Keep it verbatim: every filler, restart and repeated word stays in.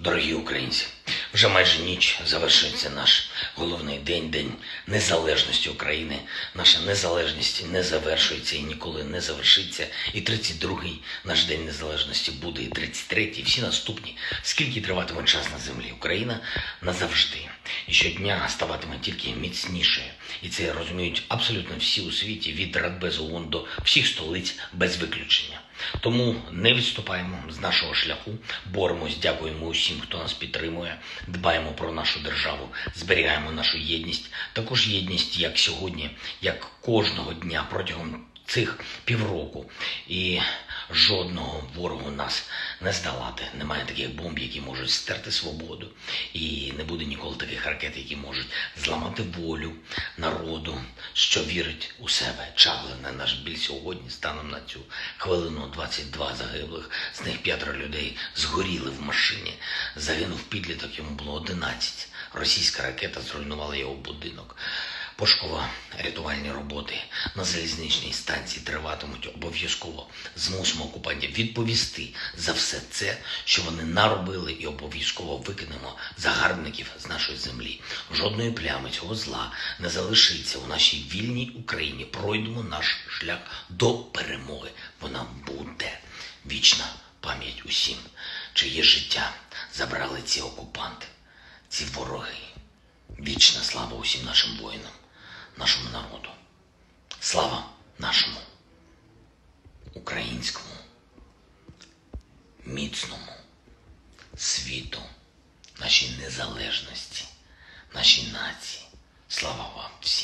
Дорогі українці, вже майже ніч завершується наш головний день, День Незалежності України. Наша незалежність не завершується і ніколи не завершиться. І тридцять другий наш День Незалежності буде, і тридцять третій, і всі наступні. Скільки триватиме час на землі, Україна назавжди. І щодня ставатиме тільки міцнішою. І це розуміють абсолютно всі у світі, від Радбезу ООН до всіх столиць без виключення. Тому не відступаємо з нашого шляху, боремось, дякуємо усім, хто нас підтримує, дбаємо про нашу державу, зберігаємо нашу єдність. Також єдність, як сьогодні, як кожного дня протягом цих півроку. І жодного ворогу нас не здолати. Немає таких бомб, які можуть стерти свободу. І не буде ніколи таких ракет, які можуть зламати волю народу, що вірить у себе. Чавлене наш біль сьогодні, станом на цю хвилину, двадцять два загиблих. З них п'ятеро людей згоріли в машині. Загинув підліток, йому було одинадцять. Російська ракета зруйнувала його будинок. Пошуково-рятувальні роботи на залізничній станції триватимуть обов'язково. Змусимо окупантів відповісти за все це, що вони наробили, і обов'язково викинемо загарбників з нашої землі. Жодної плями цього зла не залишиться у нашій вільній Україні. Пройдемо наш шлях до перемоги. Вона буде. Вічна пам'ять усім, чиє життя забрали ці окупанти, ці вороги. Вічна слава усім нашим воїнам, нашому народу. Слава нашому українському, міцному світу, нашій незалежності, нашій нації. Слава вам всім.